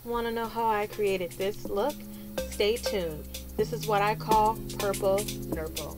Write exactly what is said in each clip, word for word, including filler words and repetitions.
Want to know how I created this look? Stay tuned. This is what I call purple Nurple.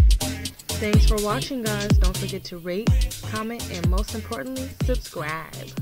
Thanks for watching, guys. Don't forget to rate, comment, and most importantly, subscribe.